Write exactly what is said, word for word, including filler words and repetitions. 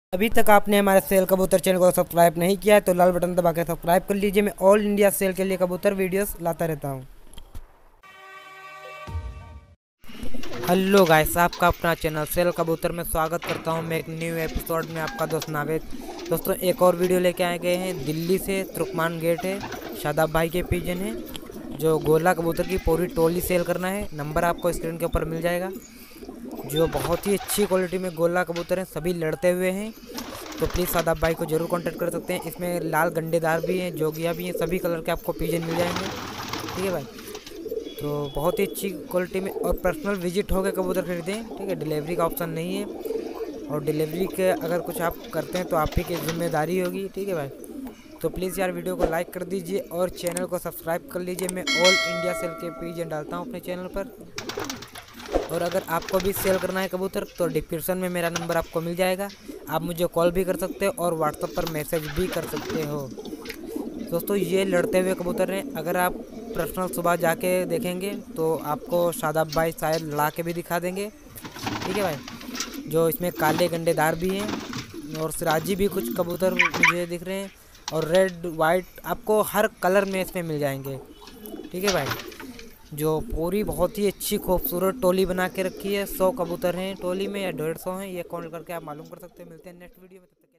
अभी तक आपने हमारे सेल कबूतर चैनल को सब्सक्राइब नहीं किया है तो लाल बटन दबा के सब्सक्राइब कर लीजिए। मैं ऑल इंडिया सेल के लिए कबूतर वीडियोस लाता रहता हूँ। हेलो गाइस, आपका अपना चैनल सेल कबूतर में स्वागत करता हूँ। मैं एक न्यू एपिसोड में आपका दोस्त नावेद। दोस्तों, एक और वीडियो लेके आए गए हैं। दिल्ली से तुर्कमान गेट है, शादाब भाई के पिजन है जो गोला कबूतर की पूरी टोली सेल करना है। नंबर आपको स्क्रीन के ऊपर मिल जाएगा। जो बहुत ही अच्छी क्वालिटी में गोला कबूतर हैं, सभी लड़ते हुए हैं, तो प्लीज़ शादाब भाई को जरूर कांटेक्ट कर सकते हैं। इसमें लाल गंडेदार भी हैं, जोगिया भी हैं, सभी कलर के आपको पिजन मिल जाएंगे। ठीक है भाई, तो बहुत ही अच्छी क्वालिटी में और पर्सनल विजिट होकर कबूतर खरीदें। ठीक है, डिलीवरी का ऑप्शन नहीं है, और डिलीवरी के अगर कुछ आप करते हैं तो आप ही की जिम्मेदारी होगी। ठीक है भाई, तो प्लीज़ यार वीडियो को लाइक कर दीजिए और चैनल को सब्सक्राइब कर लीजिए। मैं ऑल इंडिया सेल के पिजन डालता हूँ अपने चैनल पर। और अगर आपको भी सेल करना है कबूतर तो डिस्क्रिप्शन में मेरा नंबर आपको मिल जाएगा। आप मुझे कॉल भी कर सकते हो और व्हाट्सएप पर मैसेज भी कर सकते हो। दोस्तों, ये लड़ते हुए कबूतर हैं। अगर आप पर्सनल सुबह जाके देखेंगे तो आपको शादाब भाई शायद लड़ा के भी दिखा देंगे। ठीक है भाई, जो इसमें काले गंडेदार भी हैं और सिराजी भी कुछ कबूतर मुझे दिख रहे हैं, और रेड वाइट आपको हर कलर में इसमें मिल जाएंगे। ठीक है भाई, जो पूरी बहुत ही अच्छी खूबसूरत टोली बना के रखी है। सौ कबूतर हैं टोली में या डेढ़ सौ हैं, ये काउंट करके आप मालूम कर सकते हैं। मिलते हैं नेक्स्ट वीडियो में।